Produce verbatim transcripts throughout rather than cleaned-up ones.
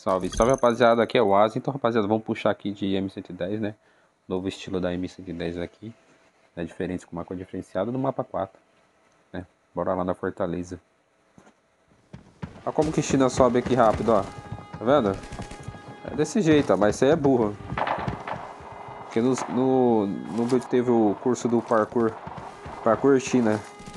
Salve, salve rapaziada, aqui é o Asa. Então rapaziada, vamos puxar aqui de M cento e dez, né? Novo estilo da M cento e dez aqui, né? Diferente, com uma cor diferenciada no mapa quatro, né? Bora lá na Fortaleza. Olha como que China sobe aqui rápido, ó. Tá vendo? É desse jeito, ó, mas isso aí é burro. Porque no, no, no vídeo teve o curso do parkour, parkour China.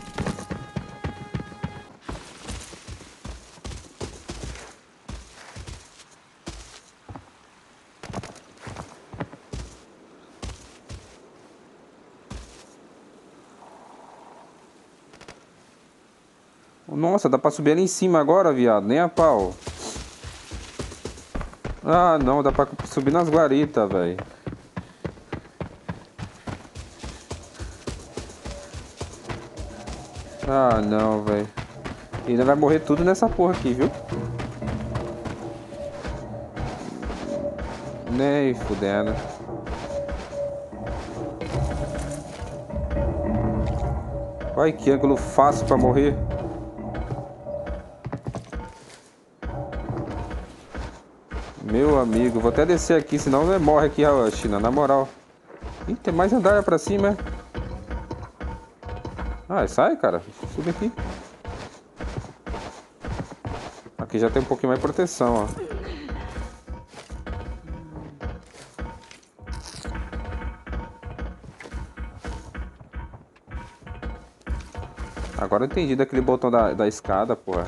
Nossa, dá pra subir ali em cima agora, viado. Nem a pau. Ah, não, dá pra subir nas guaritas, velho. Ah, não, velho. E ainda vai morrer tudo nessa porra aqui, viu? Nem fudendo. Olha que ângulo fácil pra morrer. Meu amigo, vou até descer aqui, senão não morre aqui a China, na moral. Ih, tem mais andar pra cima. Ah, sai, cara. Sube aqui. Aqui já tem um pouquinho mais de proteção, ó. Agora eu entendi daquele botão da, da escada, porra.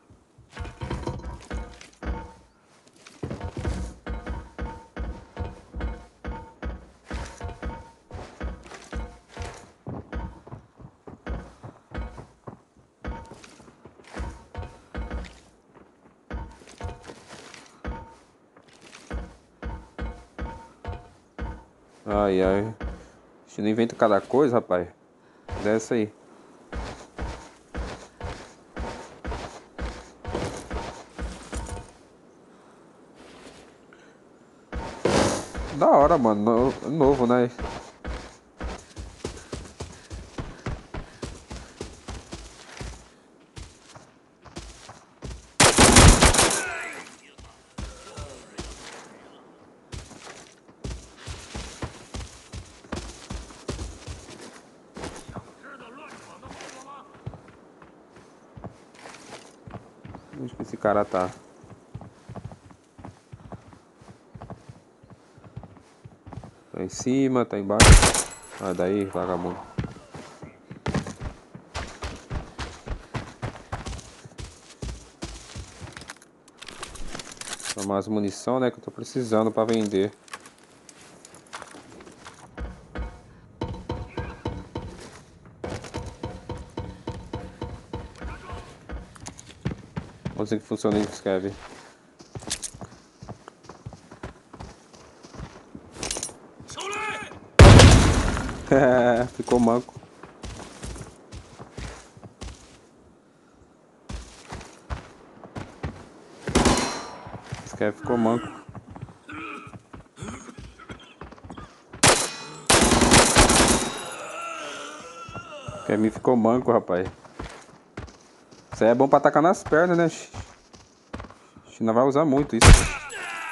Ai, ai. Você não inventa cada coisa, rapaz. Desce aí. Da hora, mano. No, novo, né? Onde que esse cara tá? Tá em cima, tá embaixo. Ah, daí, vagabundo. Tomar as munição, né? Que eu tô precisando pra vender. Vamos ver que funciona isso, Kevin. Ficou manco. Esse cara ficou manco. Kevin ficou manco, rapaz. Isso aí é bom pra atacar nas pernas, né? A China vai usar muito isso.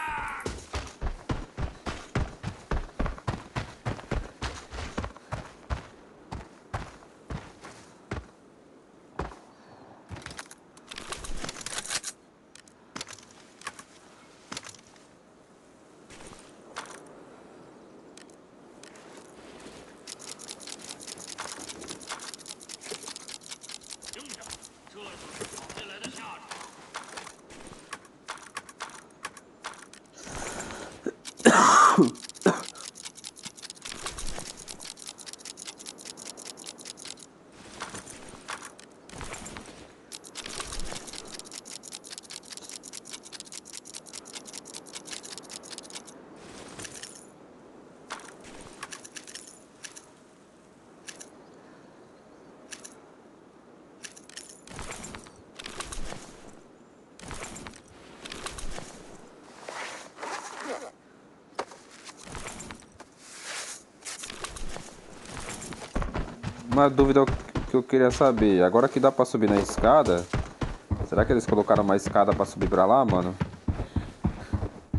Uma dúvida que eu queria saber. Agora que dá pra subir na escada, será que eles colocaram uma escada pra subir pra lá, mano?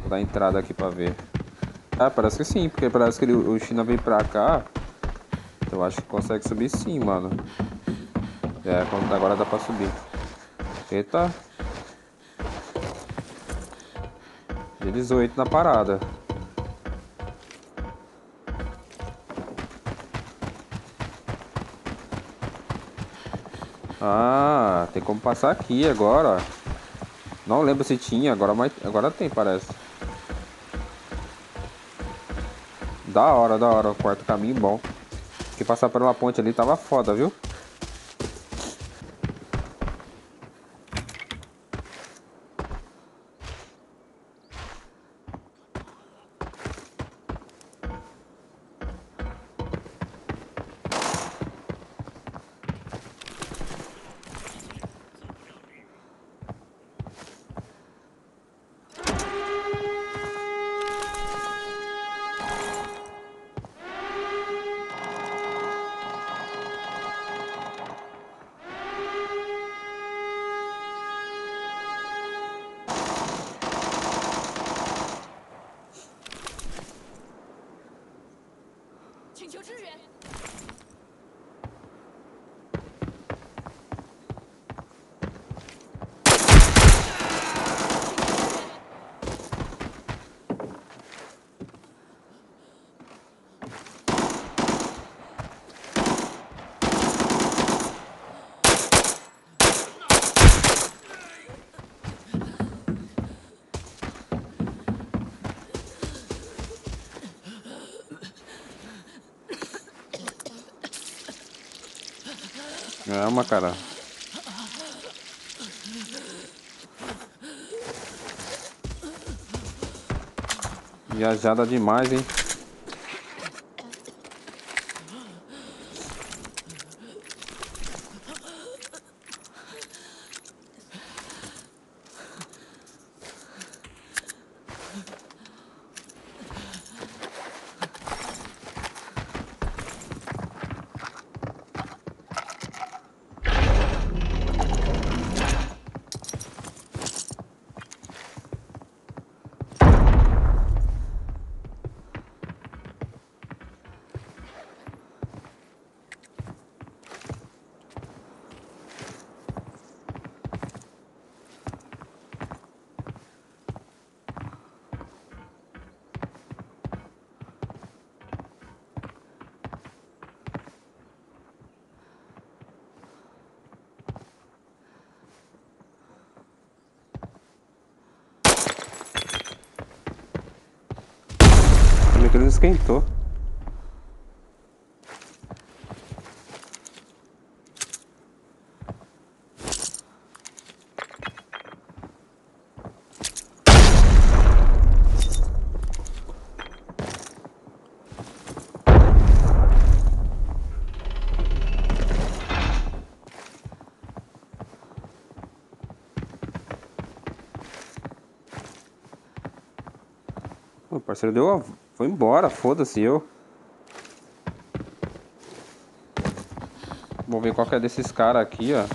Vou dar entrada aqui pra ver. Ah, parece que sim, porque parece que ele, o China vem pra cá. Eu acho que consegue subir sim, mano. É, agora dá pra subir. Eita. G dezoito na parada. Ah, tem como passar aqui agora. Não lembro se tinha, agora, mas agora tem, parece. Da hora, da hora. O quarto caminho bom. Porque passar pela ponte ali tava foda, viu? Calma, cara. Viajada demais, hein? O micro esquentou. O parceiro deu a... foi embora, foda-se eu. Vou ver qual que é desses caras aqui, ó.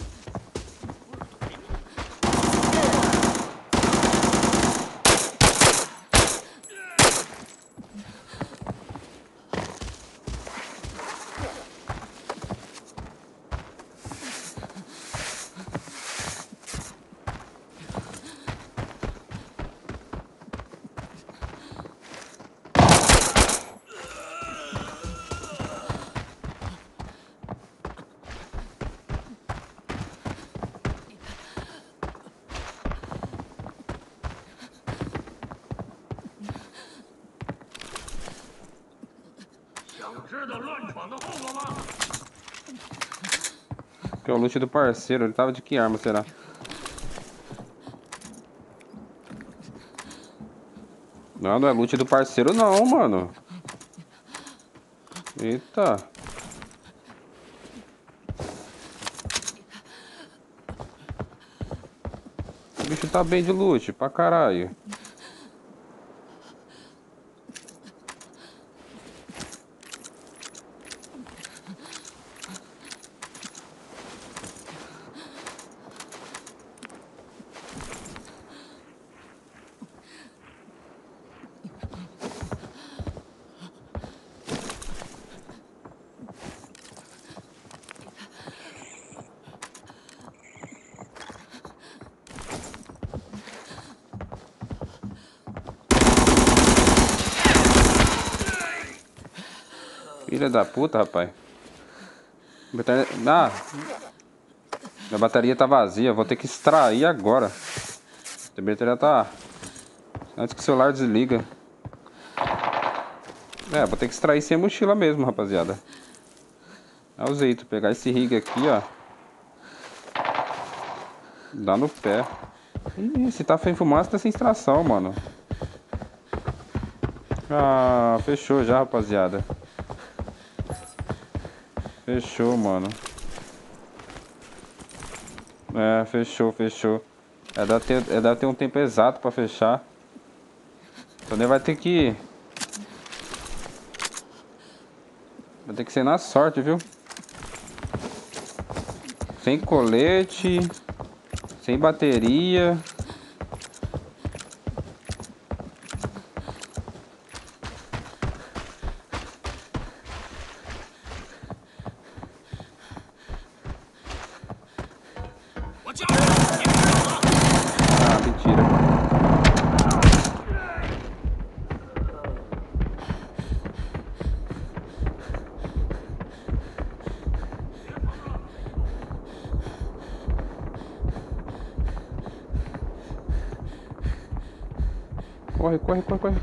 Que é o loot do parceiro. Ele tava de que arma, será? Não, não é loot do parceiro não, mano. Eita. O bicho tá bem de loot, pra caralho. Filha da puta, rapaz. Bateria... Ah! Minha bateria tá vazia, vou ter que extrair agora. A bateria tá... Antes que o celular desliga. É, vou ter que extrair sem a mochila mesmo, rapaziada. É o jeito, pegar esse rig aqui, ó. Dá no pé. Ih, se tá sem fumaça, tá sem extração, mano. Ah, fechou já, rapaziada. Fechou, mano. É, fechou, fechou. É, dá ter, é, dá ter um tempo exato pra fechar. Então nem vai ter que... Vai ter que ser na sorte, viu? Sem colete. Sem bateria. Ah, mentira. Corre, corre, corre, corre.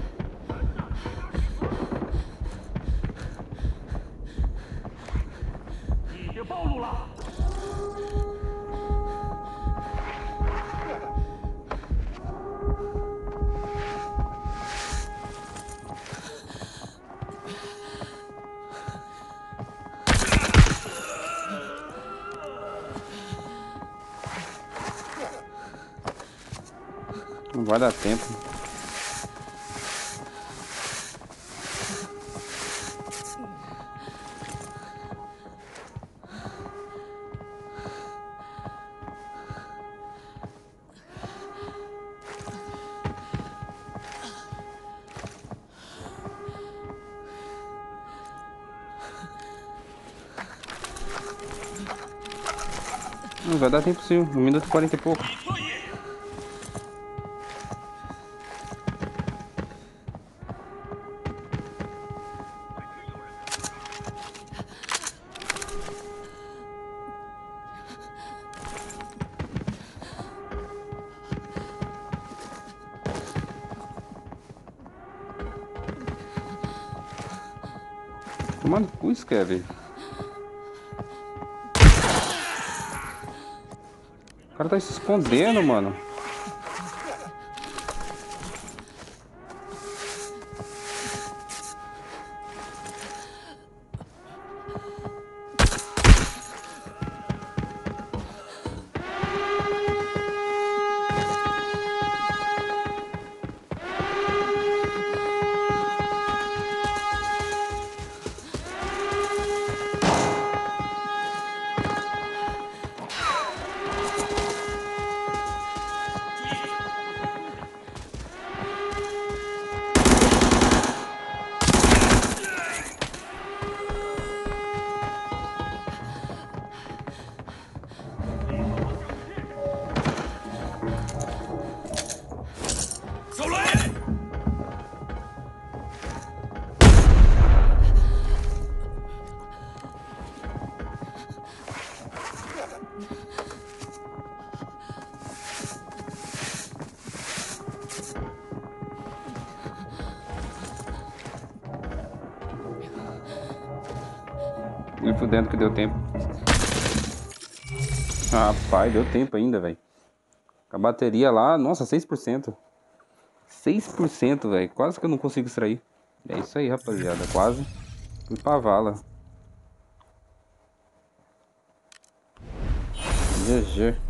Não vai dar tempo. Não vai dar tempo sim, um minuto e quarenta e pouco. Tomando cu, Kevin. O cara tá se escondendo, mano. Ele fudendo que deu tempo. Ah, rapaz, deu tempo ainda, velho. A bateria lá, nossa, seis por cento. seis por cento, velho. Quase que eu não consigo extrair. É isso aí, rapaziada. Quase. Fui pra vala. G G.